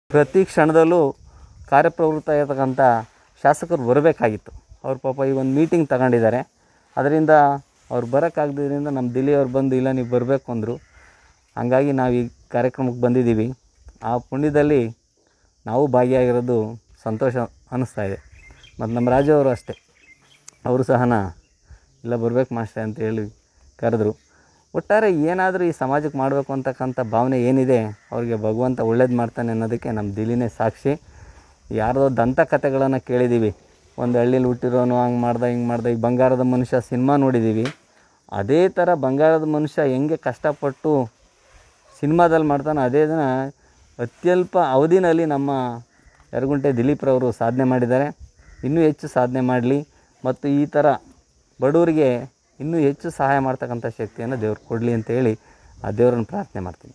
ಪ್ರತಿ ಕ್ಷಣದಲ್ಲೂ ಕಾರ್ಯಪ್ರವೃತ್ತ ಇರತಕ್ಕಂಥ ಶಾಸಕರು ಬರಬೇಕಾಗಿತ್ತು. ಅವ್ರು ಪಾಪ ಈಗ ಒಂದು ಮೀಟಿಂಗ್ ತಗೊಂಡಿದ್ದಾರೆ. ಅದರಿಂದ ಅವ್ರು ಬರೋಕ್ಕಾಗದ್ರಿಂದ ನಮ್ಮ ದಿಲ್ಲಿಯವ್ರು ಬಂದು ಇಲ್ಲ ನೀವು ಬರಬೇಕು ಅಂದರು. ಹಾಗಾಗಿ ನಾವು ಈ ಕಾರ್ಯಕ್ರಮಕ್ಕೆ ಬಂದಿದ್ದೀವಿ. ಆ ಪುಣ್ಯದಲ್ಲಿ ನಾವು ಭಾಗಿಯಾಗಿರೋದು ಸಂತೋಷ ಅನ್ನಿಸ್ತಾಯಿದೆ. ಮತ್ತು ನಮ್ಮ ರಾಜು ಅವರು ಅಷ್ಟೇ, ಅವರು ಸಹ ಇಲ್ಲ ಬರಬೇಕು ಮಾಸ್ಟ್ರೆ ಅಂತ ಹೇಳಿ ಕರೆದ್ರು. ಒಟ್ಟಾರೆ ಏನಾದರೂ ಈ ಸಮಾಜಕ್ಕೆ ಮಾಡಬೇಕು ಅಂತಕ್ಕಂಥ ಭಾವನೆ ಏನಿದೆ ಅವ್ರಿಗೆ ಭಗವಂತ ಒಳ್ಳೇದು ಮಾಡ್ತಾನೆ ಅನ್ನೋದಕ್ಕೆ ನಮ್ಮ ದಿಲ್ಲಿನೇ ಸಾಕ್ಷಿ. ಯಾರ್ದೋ ದಂತಕಥೆಗಳನ್ನು ಕೇಳಿದ್ದೀವಿ, ಒಂದು ಹಳ್ಳಿಲಿ ಹುಟ್ಟಿರೋನು ಹಂಗೆ ಮಾಡ್ದೆ ಹಿಂಗೆ ಮಾಡ್ದೆ. ಈಗ ಬಂಗಾರದ ಮನುಷ್ಯ ಸಿನಿಮಾ ನೋಡಿದ್ದೀವಿ. ಅದೇ ಥರ ಬಂಗಾರದ ಮನುಷ್ಯ ಹೆಂಗೆ ಕಷ್ಟಪಟ್ಟು ಸಿನಿಮಾದಲ್ಲಿ ಮಾಡ್ತಾನೋ ಅದೇ ದಿನ ಅತ್ಯಲ್ಪ ಅವಧಿನಲ್ಲಿ ನಮ್ಮ ಯರಗುಂಟೆ ದಿಲೀಪ್ರವರು ಸಾಧನೆ ಮಾಡಿದ್ದಾರೆ. ಇನ್ನೂ ಹೆಚ್ಚು ಸಾಧನೆ ಮಾಡಲಿ ಮತ್ತು ಈ ಥರ ಬಡವರಿಗೆ ಇನ್ನೂ ಹೆಚ್ಚು ಸಹಾಯ ಮಾಡ್ತಕ್ಕಂಥ ಶಕ್ತಿಯನ್ನು ದೇವ್ರು ಕೊಡಲಿ ಅಂತೇಳಿ ಆ ದೇವರನ್ನು ಪ್ರಾರ್ಥನೆ ಮಾಡ್ತೀನಿ.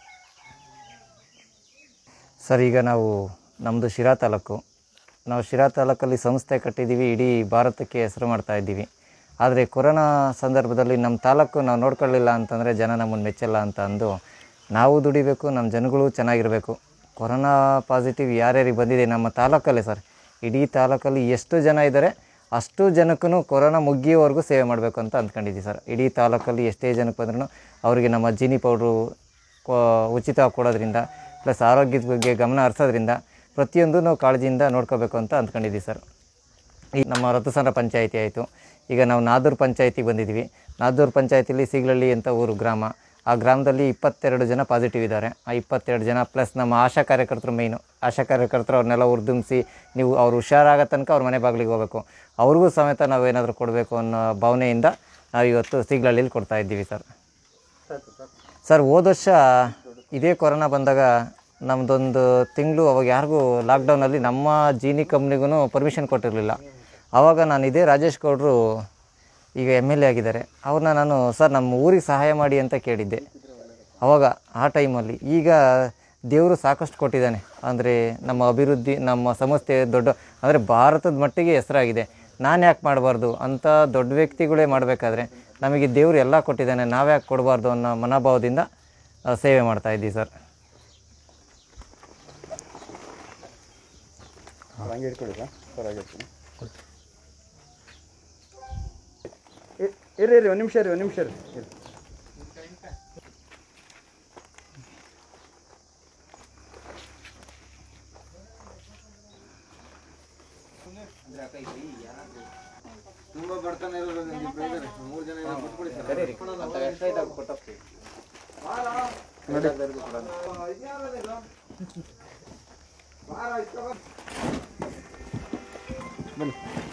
ಸರ್, ಈಗ ನಮ್ಮದು ಶಿರಾ ತಾಲೂಕು. ನಾವು ಶಿರಾ ತಾಲೂಕಲ್ಲಿ ಸಂಸ್ಥೆ ಕಟ್ಟಿದ್ದೀವಿ, ಇಡೀ ಭಾರತಕ್ಕೆ ಹೆಸರು ಮಾಡ್ತಾಯಿದ್ದೀವಿ. ಆದರೆ ಕೊರೋನಾ ಸಂದರ್ಭದಲ್ಲಿ ನಮ್ಮ ತಾಲೂಕು ನಾವು ನೋಡ್ಕೊಳ್ಳಿಲ್ಲ ಅಂತಂದರೆ ಜನ ನಮ್ಮನ್ನು ಮೆಚ್ಚಲ್ಲ ಅಂತ ಅಂದು ನಾವು ದುಡಿಬೇಕು, ನಮ್ಮ ಜನಗಳು ಚೆನ್ನಾಗಿರಬೇಕು. ಕೊರೋನಾ ಪಾಸಿಟಿವ್ ಯಾರ್ಯಾರಿಗೆ ಬಂದಿದೆ ನಮ್ಮ ತಾಲೂಕಲ್ಲೇ ಸರ್, ಇಡೀ ತಾಲೂಕಲ್ಲಿ ಎಷ್ಟು ಜನ ಇದ್ದಾರೆ ಅಷ್ಟು ಜನಕ್ಕೂ ಕೊರೋನಾ ಮುಗಿಯೋವರೆಗೂ ಸೇವೆ ಮಾಡಬೇಕು ಅಂತ ಅಂದ್ಕೊಂಡಿದ್ದೀವಿ ಸರ್. ಇಡೀ ತಾಲೂಕಲ್ಲಿ ಎಷ್ಟೇ ಜನಕ್ಕೆ ಬಂದ್ರೂ ಅವರಿಗೆ ನಮ್ಮ ಜೀನಿ ಪೌಡ್ರು ಉಚಿತ ಕೊಡೋದ್ರಿಂದ ಪ್ಲಸ್ ಆರೋಗ್ಯದ ಬಗ್ಗೆ ಗಮನ ಹರಿಸೋದ್ರಿಂದ ಪ್ರತಿಯೊಂದು ನಾವು ಕಾಳಜಿಯಿಂದ ನೋಡ್ಕೋಬೇಕು ಅಂತ ಅಂದ್ಕೊಂಡಿದ್ದೀವಿ ಸರ್. ಈಗ ನಮ್ಮ ರಥಸಂದ್ರ ಪಂಚಾಯಿತಿ ಆಯಿತು, ಈಗ ನಾವು ನಾದೂರು ಪಂಚಾಯಿತಿಗೆ ಬಂದಿದ್ದೀವಿ. ನಾದೂರು ಪಂಚಾಯಿತಿಲಿ ಸಿಗ್ಲಳ್ಳಿ ಅಂತ ಊರು ಗ್ರಾಮ. ಆ ಗ್ರಾಮದಲ್ಲಿ 22 ಜನ ಪಾಸಿಟಿವ್ ಇದ್ದಾರೆ. ಆ 22 ಜನ ಪ್ಲಸ್ ನಮ್ಮ ಆಶಾ ಕಾರ್ಯಕರ್ತರು ಮೇಯ್ನು. ಆಶಾ ಕಾರ್ಯಕರ್ತರು ಅವ್ರನ್ನೆಲ್ಲ ಹುರಿದುಂಬಿಸಿ ನೀವು ಅವ್ರು ಹುಷಾರಾಗೋ ತನಕ ಅವ್ರ ಮನೆ ಬಾಗಿಲಿಗೆ ಹೋಗಬೇಕು, ಅವ್ರಿಗೂ ಸಮೇತ ನಾವೇನಾದರೂ ಕೊಡಬೇಕು ಅನ್ನೋ ಭಾವನೆಯಿಂದ ನಾವು ಇವತ್ತು ಸಿಗ್ಲಳ್ಳಿಲಿ ಕೊಡ್ತಾಯಿದ್ದೀವಿ ಸರ್. ಸರ್, ಹೋದ ವರ್ಷ ಇದೇ ಕೊರೋನಾ ಬಂದಾಗ ನಮ್ಮದೊಂದು ತಿಂಗಳು ಅವಾಗ ಯಾರಿಗೂ ಲಾಕ್ಡೌನಲ್ಲಿ ನಮ್ಮ ಜೀನಿ ಕಂಪ್ನಿಗೂ ಪರ್ಮಿಷನ್ ಕೊಟ್ಟಿರಲಿಲ್ಲ. ಆವಾಗ ನಾನು ಇದೇ ರಾಜೇಶ್ ಗೌಡರು ಈಗ MLA ಆಗಿದ್ದಾರೆ, ಅವ್ರನ್ನ ನಾನು ಸರ್ ನಮ್ಮ ಊರಿಗೆ ಸಹಾಯ ಮಾಡಿ ಅಂತ ಕೇಳಿದ್ದೆ ಆವಾಗ ಆ ಟೈಮಲ್ಲಿ. ಈಗ ದೇವರು ಸಾಕಷ್ಟು ಕೊಟ್ಟಿದ್ದಾನೆ. ಅಂದರೆ ನಮ್ಮ ಅಭಿವೃದ್ಧಿ, ನಮ್ಮ ಸಂಸ್ಥೆ ದೊಡ್ಡ ಅಂದರೆ ಭಾರತದ ಮಟ್ಟಿಗೆ ಹೆಸರಾಗಿದೆ. ನಾನು ಯಾಕೆ ಮಾಡಬಾರ್ದು ಅಂತ ದೊಡ್ಡ ವ್ಯಕ್ತಿಗಳೇ ಮಾಡಬೇಕಾದ್ರೆ ನಮಗೆ ದೇವರು ಎಲ್ಲ ಕೊಟ್ಟಿದ್ದಾನೆ, ನಾವ್ಯಾಕೆ ಕೊಡಬಾರ್ದು ಅನ್ನೋ ಮನೋಭಾವದಿಂದ ಸೇವೆ ಮಾಡ್ತಾಯಿದ್ದೀವಿ ಸರ್. ಇರಿ ಒಂದು ನಿಮಿಷ ರೀ. ತುಂಬ ಬಡತನ ಇರೋದು 3 ಜನ ನೋಡಿ.